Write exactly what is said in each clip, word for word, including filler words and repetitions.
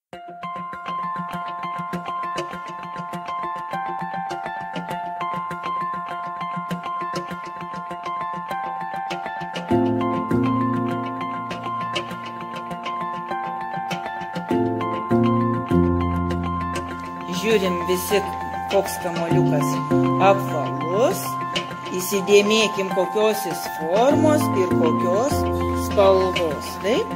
Žiūrim visi, koks kamuoliukas apvalus. Įsidėmėkim, kokios jis formos ir kokios spalvos. Taip?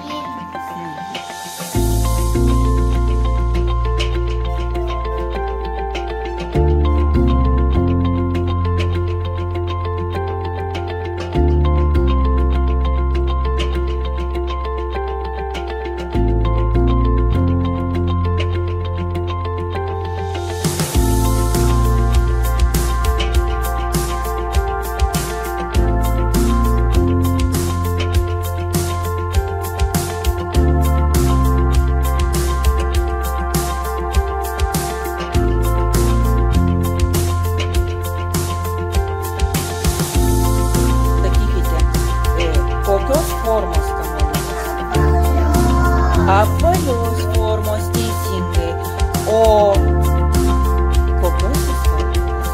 Apvalios formos teisingai. O kokios jis formos?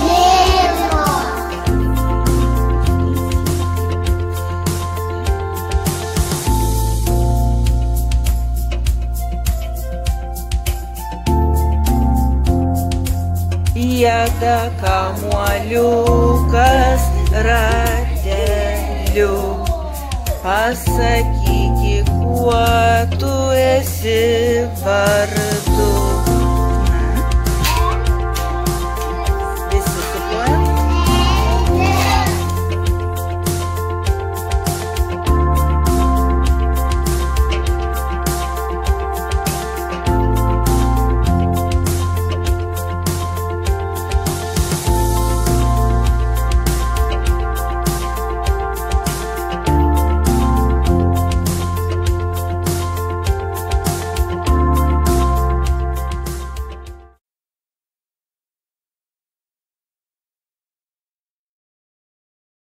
Rieda kamuoliukas rateliu. Pasakyk, kuo tu esi vardas.